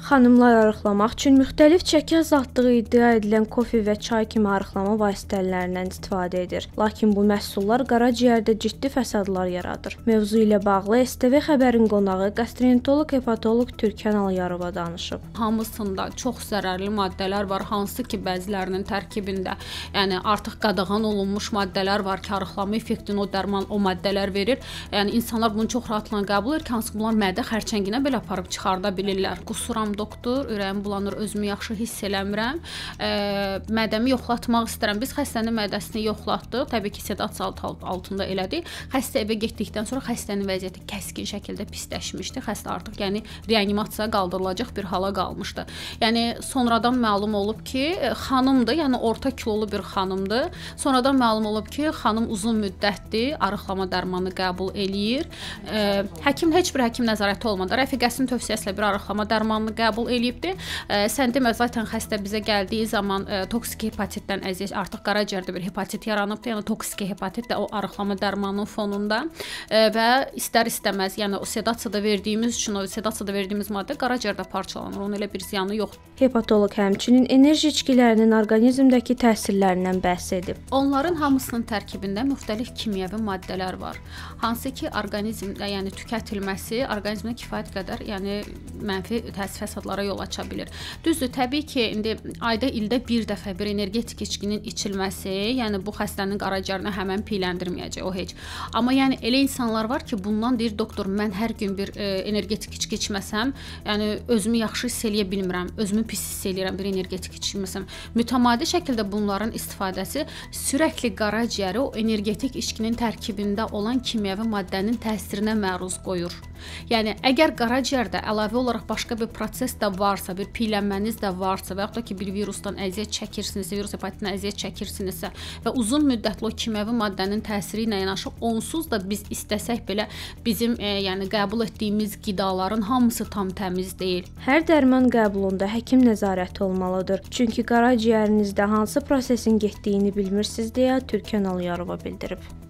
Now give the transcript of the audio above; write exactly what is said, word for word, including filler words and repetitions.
Xanımlar arıqlamaq üçün müxtəlif çəki azaltdığı iddia edilən kofe və çay kimi arıqlama vasitələrindən istifadə edir. Lakin bu məhsullar qaraciyərdə ciddi fəsadlar yaradır. Mövzu ilə bağlı S T V xəbərin qonağı qastrentoloq hepatoloq Türkan Alyarova danışıb. Hamısında çox zərərli maddələr var, hansı ki bəzilərinin tərkibində, yəni artıq qadağan olunmuş maddələr var ki, arıqlama effektini o dərman, o maddələr verir. Yəni insanlar bunu çox rahatlıqla qəbul edir ki, hansı ki bunlar mədə xərçənginə belə aparıb çıxarda bilirlər. Qusuram doktor, ürəyim bulanır, özümü yaxşı hiss eləmirəm. E, mədəmi yoxlatmaq istəyirəm. Biz xəstənin mədəsini yoxlatdıq. Təbii ki, sedasiya altında elədik. Xəstə evə getdikdən sonra xəstənin vəziyyəti kəskin şəkildə pisləşmişdi. Xəstə artıq yəni reanimasiyaya qaldırılacaq bir hala qalmışdı. Yəni sonradan məlum olub ki, xanımdır, yəni orta kilolu bir xanımdır. Sonradan məlum olub ki, xanım uzun müddətdir arıqlama dərmanı qəbul eləyir. E, həkim heç bir həkim nəzarəti olmadan rəfiqəsinin tövsiyəsi ilə bir arıqlama dərmanını qəbul eləyibdi. E, sən demə, zaten xəstə bizə gəldiyi zaman e, toksik hepatitdən əziyyət, artıq qaraciyərdə bir hepatit yaranıbdı. Yəni toksik hepatit də o arıqlama dərmanının fonunda e, və istər-istəməz, yəni o sedasiyada verdiyimiz üçün, o sedasiyada verdiyimiz maddə qaraciyərdə parçalanır. Onun elə bir ziyanı yoxdur. Hepatoloq həmçinin enerji içkilərinin orqanizmdəki təsirlərindən bəhs edib. Onların hamısının tərkibində müxtəlif kimyəvi maddələr var. Hansı ki, orqanizmdə, yəni tükətilməsi orqanizmdə kifayət qədər, yəni mənfi təsir fəsadlara yol aça bilir. Düzdür, təbii ki, indi ayda ildə bir dəfə bir energetik içkinin içilməsi, yəni bu xəstənin qaraciyərini həmən piyləndirməyəcək o heç. Amma yəni elə insanlar var ki, bundan deyir doktor, mən hər gün bir e, energetik içki içməsəm, yəni özümü yaxşı hiss eləyə bilmirəm, özümü pis hiss eləyirəm bir energetik içki içməsəm. Mütəmadi şəkildə bunların istifadəsi sürətli qaraciyəri o energetik içkinin tərkibində olan kimyəvi maddənin təsirinə məruz qoyur. Yəni əgər qaraciyərdə əlavə olaraq başqa bir proses də varsa, bir piylənməniz də varsa və yaxud da ki, bir virusdan əziyyət çəkirsinizsə, virus hepatitindən əziyyət çəkirsinizsə və uzun müddətli o kimyəvi maddənin təsiri ilə yanaşı onsuz da biz istəsək belə bizim e, yəni qəbul etdiyimiz qidaların hamısı tam təmiz deyil. Hər dərman qəbulunda həkim nəzarəti olmalıdır. Çünki qaraciyərinizdə hansı prosesin getdiyini bilmirsiniz deyə Türkan Alyarova bildirib.